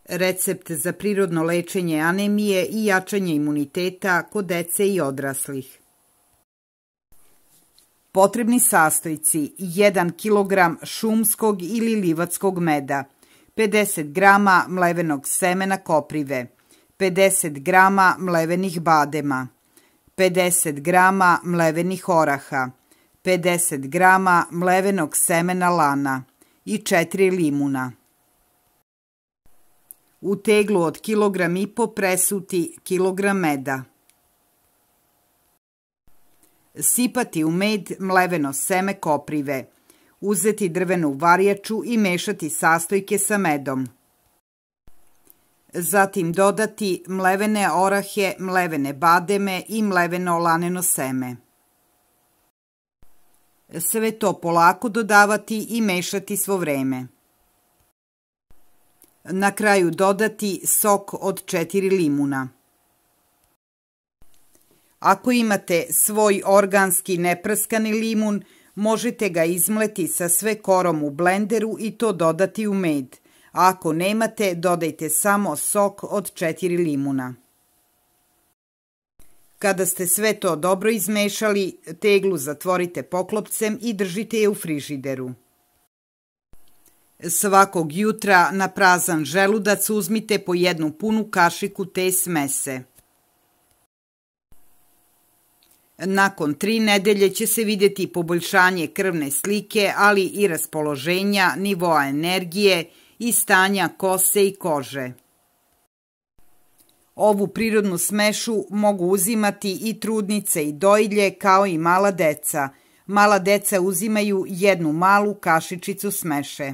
Recept za prirodno lečenje anemije i jačanje imuniteta kod dece i odraslih. Potrebni sastojci: 1 kg šumskog ili livatskog meda, 50 g mlevenog semena koprive, 50 g mlevenih badema, 50 g mlevenih oraha, 50 g mlevenog semena lana i 4 limuna. U teglu od 1,5 kg presuti kilogram meda. Sipati u med mleveno seme koprive, uzeti drvenu varjaču i mešati sastojke sa medom. Zatim dodati mlevene orahe, mlevene bademe i mleveno laneno seme. Sve to polako dodavati i mešati svo vreme. Na kraju dodati sok od 4 limuna. Ako imate svoj organski neprskani limun, možete ga izmleti sa sve korom u blenderu i to dodati u med. A ako nemate, dodajte samo sok od 4 limuna. Kada ste sve to dobro izmešali, teglu zatvorite poklopcem i držite je u frižideru. Svakog jutra na prazan želudac uzmite po 1 punu kašiku te smese. Nakon 3 nedelje će se vidjeti poboljšanje krvne slike, ali i raspoloženja, nivoa energije i stanja kose i kože. Ovu prirodnu smešu mogu uzimati i trudnice i dojilje kao i mala deca. Mala deca uzimaju 1 malu kašičicu smeše.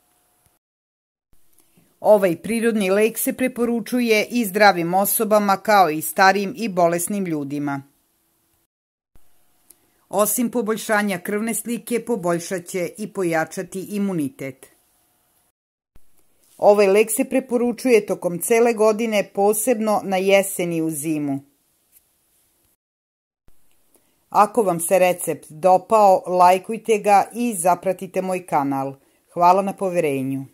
Ovaj prirodni lek se preporučuje i zdravim osobama kao i starijim i bolesnim ljudima. Osim poboljšanja krvne slike, poboljšaće i pojačati imunitet. Ovaj lek se preporučuje tokom cele godine, posebno na jesen i u zimu. Ako vam se recept dopao, lajkujte ga i zapratite moj kanal. Hvala na poverenju.